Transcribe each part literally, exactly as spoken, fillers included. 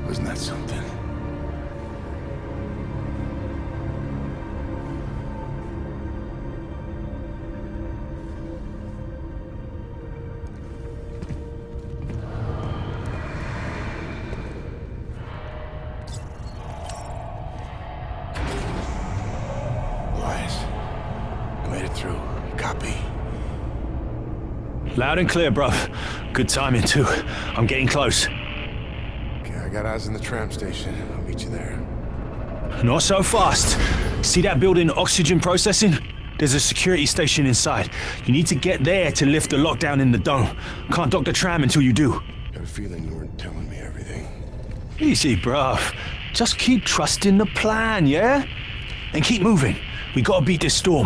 Wasn't that something? Loud and clear, bruv. Good timing, too. I'm getting close. Okay, I got eyes on the tram station. I'll meet you there. Not so fast. See that building, oxygen processing? There's a security station inside. You need to get there to lift the lockdown in the dome. Can't dock the tram until you do. Got a feeling you weren't telling me everything. Easy, bruv. Just keep trusting the plan, yeah? And keep moving. We gotta beat this storm.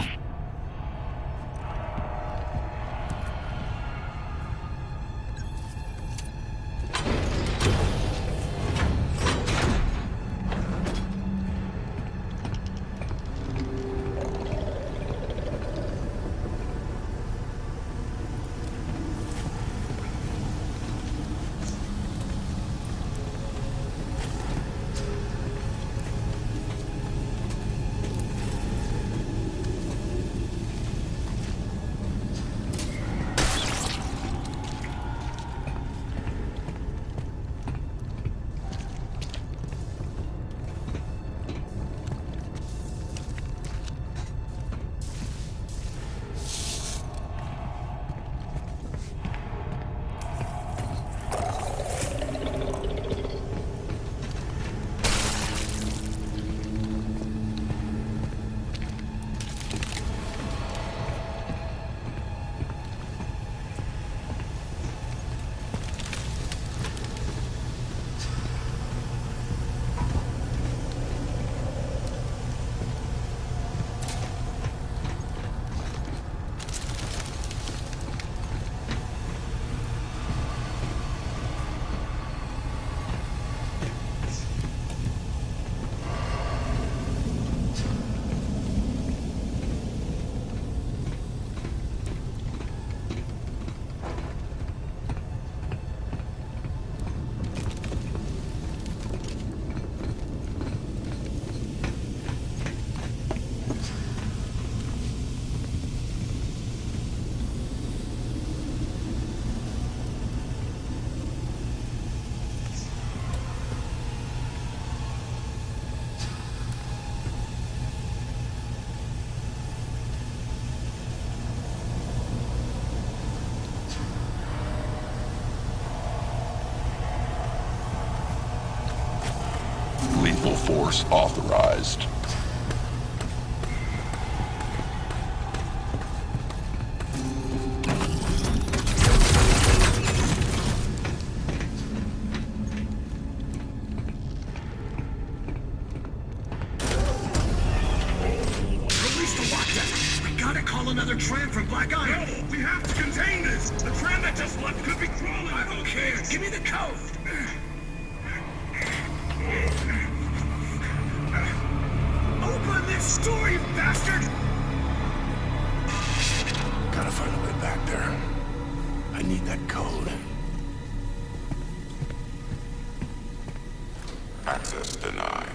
Force authorized. Release the lockdown. We gotta call another tram from Black Iron. No, we have to contain this. The tram that just left could be crawling. I don't care. Give me the code. Open this door, you bastard! Gotta find a way back there. I need that code. Access denied.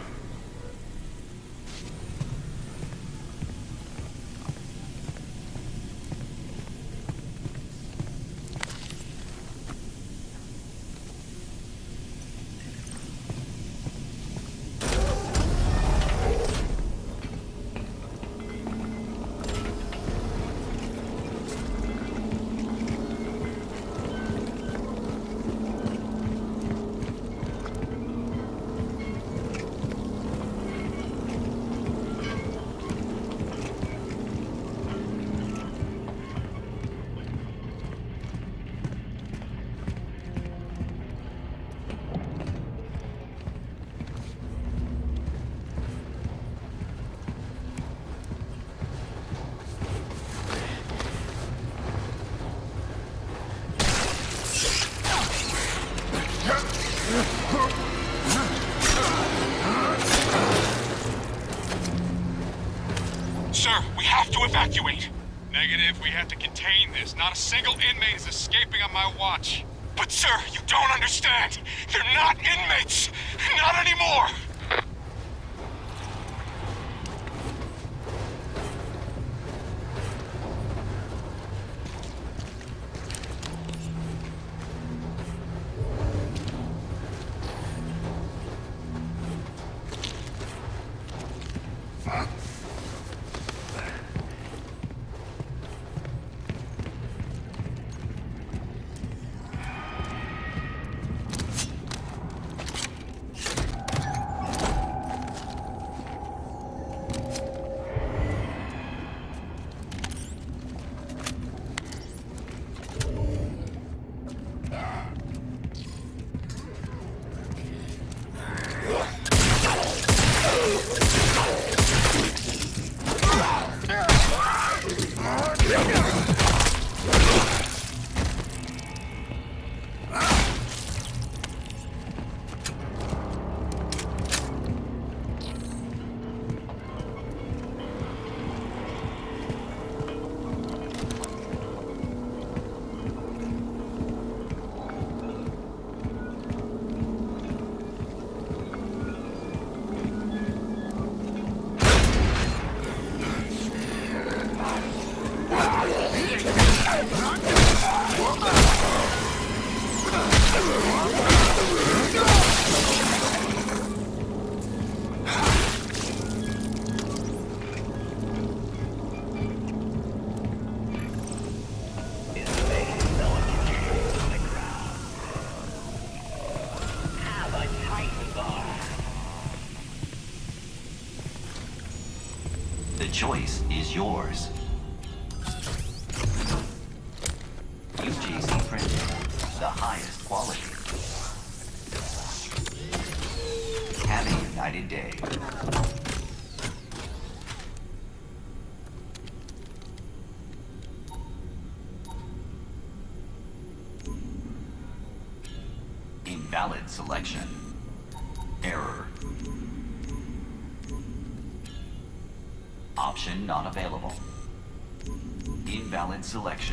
Sir, we have to evacuate. Negative, we have to contain this. Not a single inmate is escaping on my watch. But sir, you don't understand. They're not inmates. The choice is yours. U G C printing, the highest quality. Have a united day. Invalid selection. Error. Option not available. Invalid selection.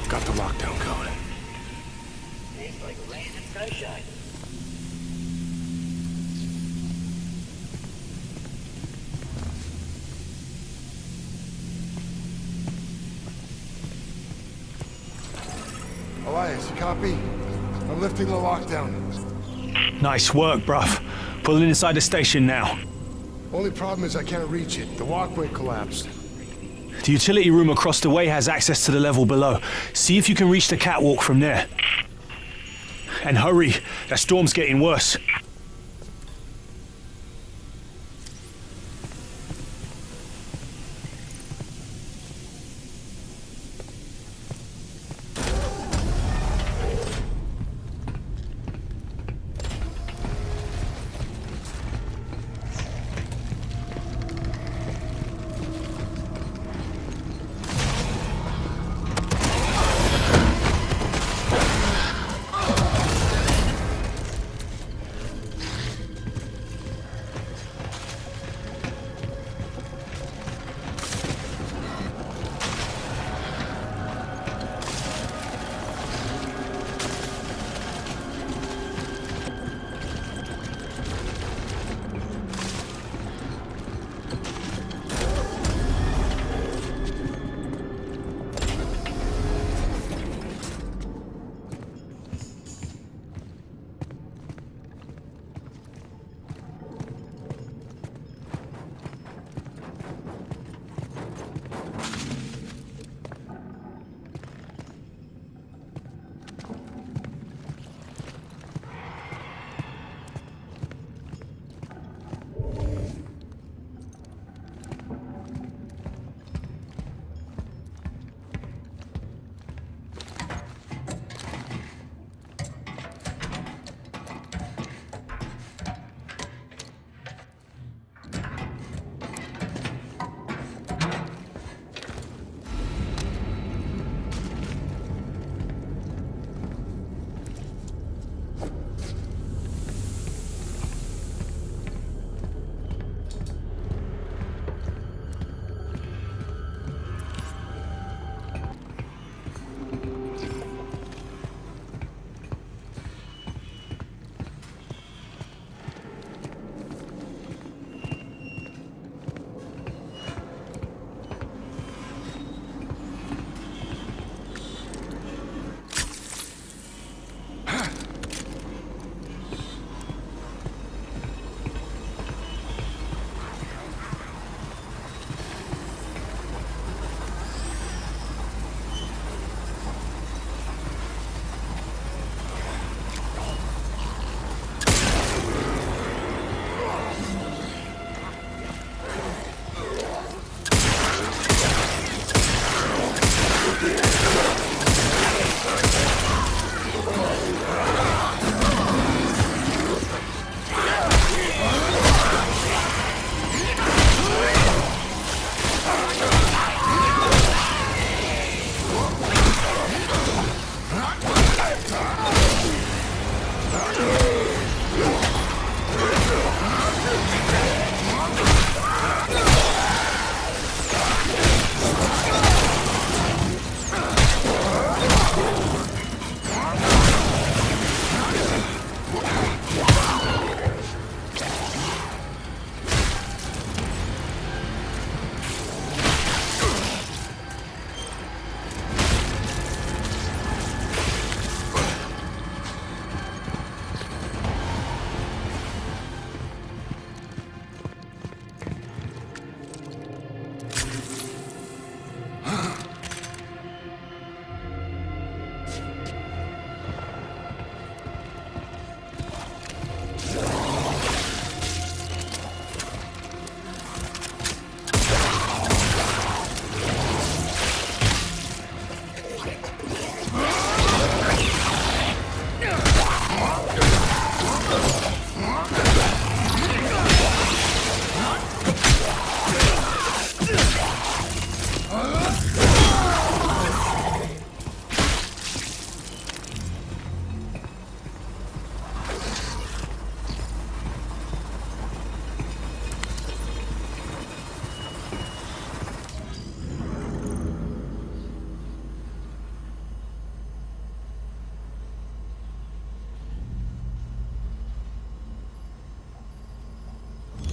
Got the lockdown code. It's like rain and sunshine. Elias, you copy? I'm lifting the lockdown. Nice work, bruv. Pulling inside the station now. Only problem is I can't reach it. The walkway collapsed. The utility room across the way has access to the level below. See if you can reach the catwalk from there. And hurry, that storm's getting worse.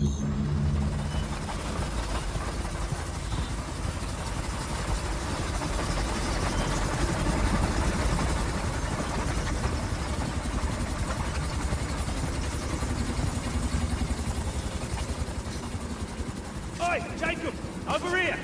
Oi, Jacob! Over here!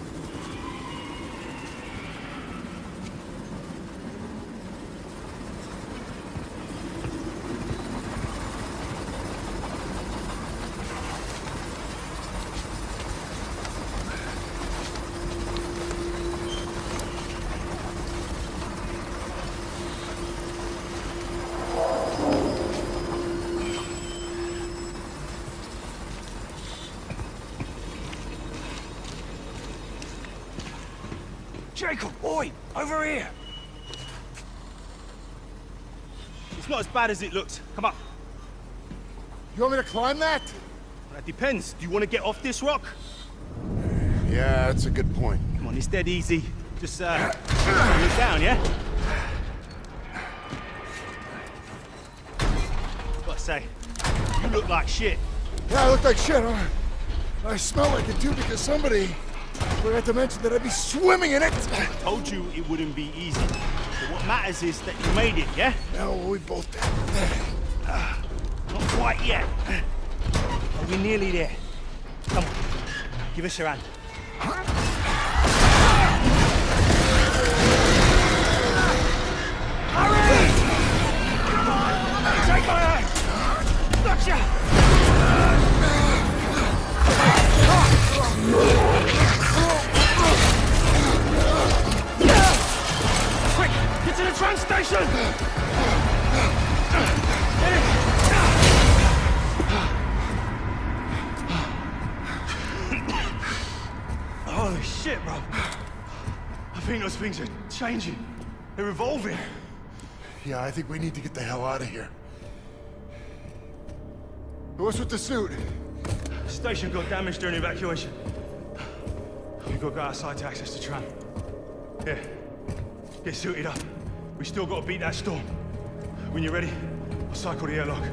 Jacob, oi! Over here! It's not as bad as it looks. Come on. You want me to climb that? That depends. Do you want to get off this rock? Yeah, that's a good point. Come on, it's dead easy. Just, uh, look down, yeah? Gotta say, you look like shit. Yeah, I look like shit, huh? I smell like it too because somebody forgot to mention that I'd be swimming in it. I told you it wouldn't be easy. But what matters is that you made it, yeah? Yeah, well, we both did. Uh, not quite yet. But we're nearly there. Come on, give us your hand. Hurry! Take my hand! Gotcha! Quick! Get to the train station! Holy shit, bro. I think those things are changing. They're evolving. Yeah, I think we need to get the hell out of here. What's with the suit? The station got damaged during evacuation. We've got to go outside to access the tram. Yeah, get suited up. We still got to beat that storm. When you're ready, I'll cycle the airlock.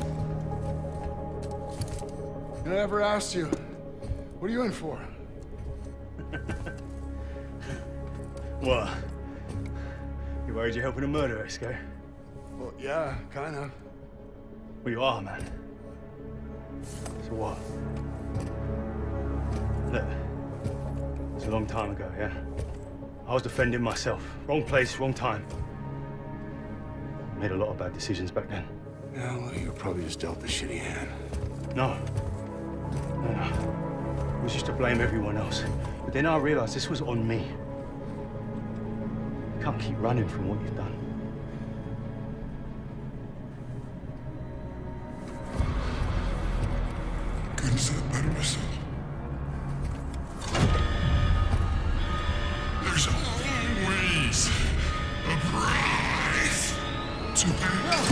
I never asked you. What are you in for? What? You worried you're helping a murderer, Sco? Well, yeah, kind of. Well, you are, man. So what? Look, it's a long time ago, yeah? I was defending myself. Wrong place, wrong time. Made a lot of bad decisions back then. Yeah, well, you were probably just dealt a shitty hand. No. No, no. It was just to blame everyone else. But then I realized this was on me. You can't keep running from what you've done. Goodness of the better myself. There's always a price to pay.